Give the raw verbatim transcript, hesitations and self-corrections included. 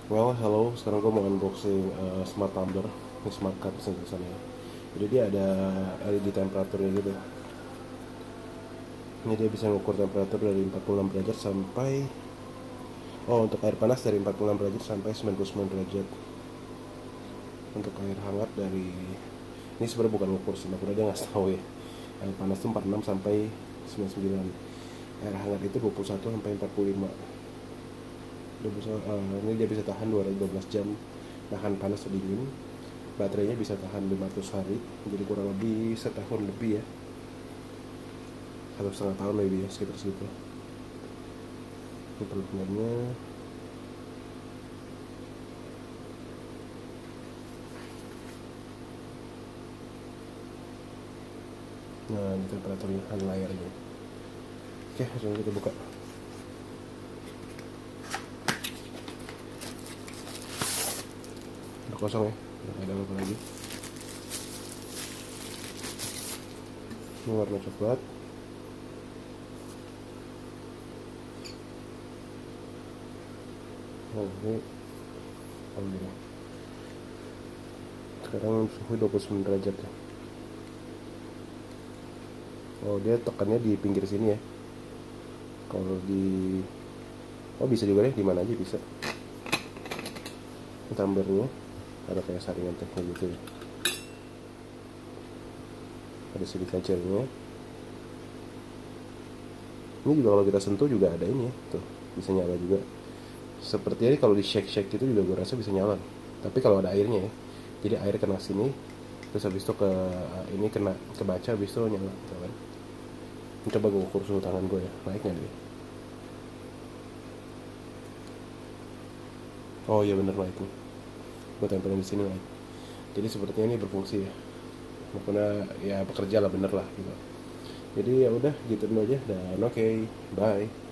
Well, halo. Sekarang gue mau unboxing uh, smart tumbler, ini smart cup tulisannya. Jadi dia ada L E D temperaturnya gitu. Ini dia bisa mengukur temperatur dari empat puluh enam derajat sampai oh untuk air panas dari empat puluh enam derajat sampai sembilan puluh sembilan derajat. Untuk air hangat dari ini sebenarnya bukan ukur sih, makanya dia nggak tahu ya. Air panas itu empat puluh enam sampai sembilan puluh sembilan. Air hangat itu dua puluh satu sampai empat puluh lima. Dia bisa, uh, ini dia bisa tahan dua ratus dua belas jam tahan panas atau dingin. Baterainya bisa tahan lima ratus hari, jadi kurang lebih setahun lebih ya, satu setengah tahun lebih ya, sekitar segitu. Ini perluannya. Nah, ini temperaturnya, ada layarnya. Oke, langsung kita buka. Udah kosong ya, nggak ada apa lagi. Ini warna coklat. Oh, ini alhamdulillah. Sekarang suhu dua puluh sembilan derajat ya. Oh, dia tekannya di pinggir sini ya. Kalau di oh bisa juga deh, di mana aja bisa. Tumblernya ada kayak saringan tehnya gitu ya. Ada sedikit kacanya. Ini juga kalau kita sentuh juga ada ini ya, tuh bisa nyala juga. Seperti ini kalau di shake shake itu juga gue rasa bisa nyala. Tapi kalau ada airnya ya, jadi air kena sini, terus habis itu ke ini kena kebaca, habis itu nyala, gitu kan. Coba gue ukur suhu tangan gue ya, naik nggak dia? Oh iya bener naik nih. Gue tempelin di sini naik. Jadi sepertinya ini berfungsi ya. Pokoknya ya bekerja lah, bener lah gitu. Jadi ya udah gitu dulu aja dan oke, okay, bye.